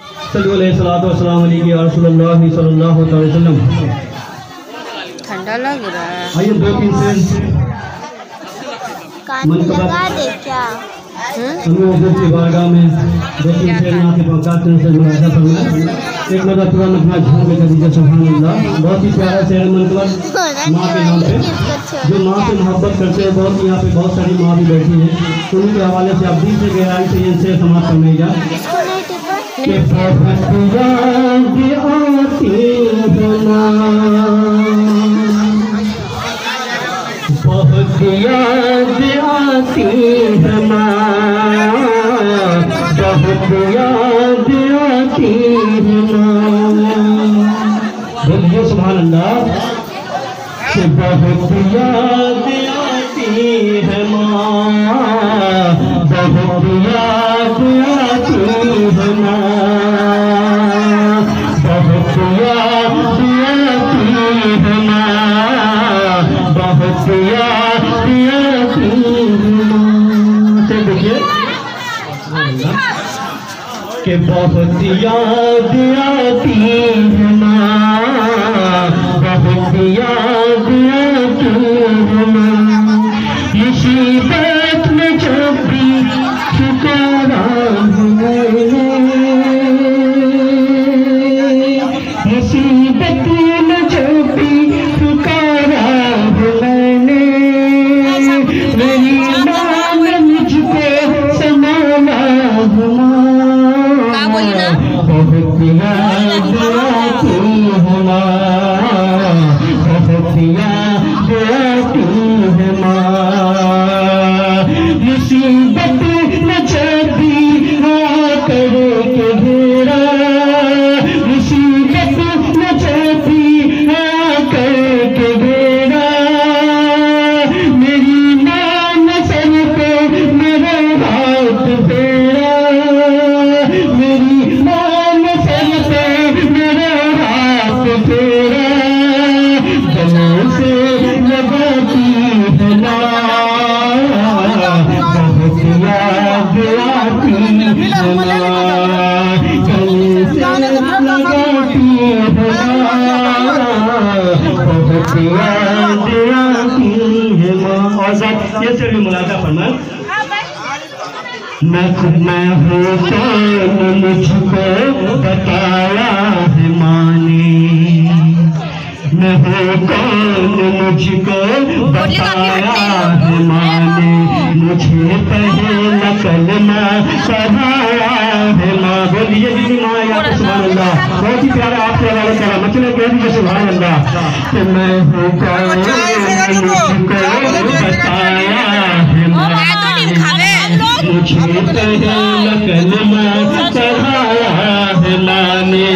ठंडा लग रहा है। आइए 2-3 शेर लगा दे क्या? हमें की बारगाह में 2-3 शेर यहाँ के पहुँचाते से मुलाजा फरमाए। एक मदद तुरंत अपना झूम के कर दीजिए। सुभान अल्लाह। बहुत ही प्यारा शेर मनकबत माँ के नाम पे, जो माँ से मोहब्बत करते हैं। बहुत यहाँ पे बहुत सारी माँ भी बैठी हैं। उन्हीं के हवाले से आप दिल से गहराई से ये शेर समाप्त करने जा के बहुत याद आती है माँ, बहुत याद आती है माँ। बोलिए सुभान अल्लाह। कि बहुत याद आती है माँ, बहुत याद आती है माँ, बहुत याद आती है माँ, बहुत याद आती है माँ। से देखिए कि बहुत याद आती है माँ, बहुत याद आती है माँ। मुसीबत में जब भी पुकारा मैंने, मुसीबत में जब भी पुकारा मैंने, मेरी माँ ने मुझको संभाला बहुत याद आती है माँ, बहुत याद आती है माँ। मुसीबत में जब भी आकर के घेरा, मुसीबत में जब भी आकर के घेरा, मेरी माँ ने सर पे मेरे हाथ फेरा, मेरी माँ ने सर पे मेरे हाथ फेरा, गले से लगाती है ना, बहुत याद आती है ना, गले से लगाती है ना, बहुत याद आती है माँ। और साथ ये से भी मुलाकात फरमाए। मैं हूँ कौन मुझको बताया है माँ ने, मैं हूँ कौन मुझको बताया है माँ ने, मुझे पहला कलमा पढ़ाया है माँ। बोलिए दीदी माँ याद सुभान अल्लाह। बहुत ही प्यारा आपके हवाले करा मतलब कह दीजिए सुभान अल्लाह। कि मैं हूँ कौन मुझको बताया है माँ ने, मुझे पहला कलमा पढ़ाया है माँ ने।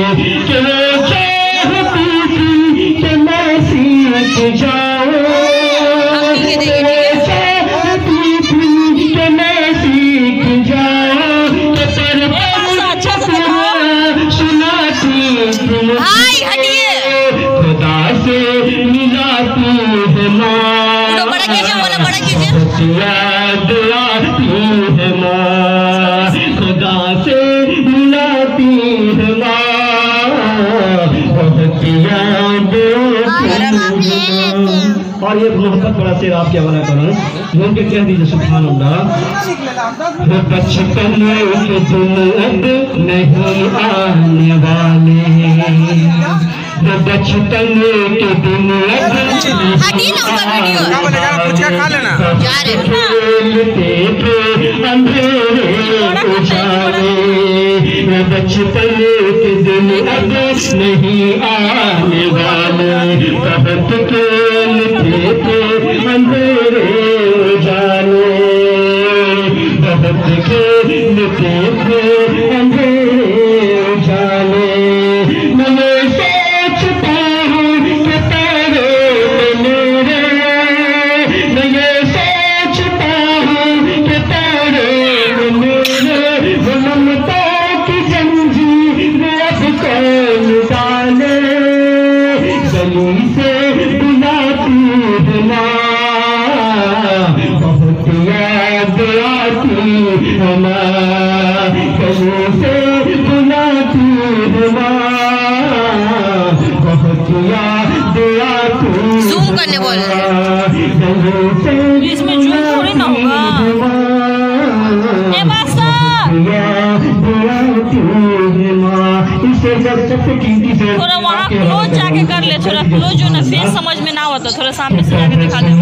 खुदा से मिलाती है माँ, याद आती है माँ, खुदा से मिलाती है माँ, बहुत याद आती है माँ। और ये मोहब्बत बड़ा शेर आपके हवाला करूँ, जो के कह दीजिए सुभान अल्लाह। बचपन के दिन अब नहीं आने वाले, बचपन के दिन अब अंधेरे बचपन के दिन अब नहीं आने वाले, बहुत खेलते थे अंधेरे जाने, बहुत खेलते थे अंधेरे जाने। मैंने सोचता हूँ कि तारे मेरे, मैं सोचता हूँ कि तारे मेरे, ममता की जंजीर अब कौन डाले, गली से बुलाती है माँ, बहुत याद आती है माँ, गली से बुला थोड़ा वहाँ क्लोज जाके कर ले, थोड़ा क्लोज जो ना फेस समझ में ना होता, थोड़ा सामने से जाके दिखा दे।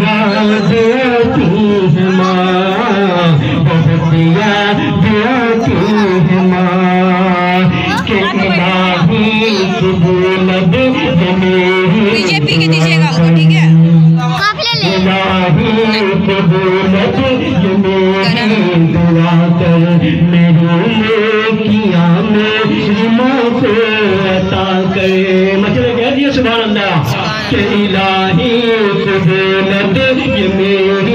बीजेपी के दीजिएगा हमको, ठीक है? मतलब कह दिए सुभान अल्लाह के इलाही कबूलत ये मेरी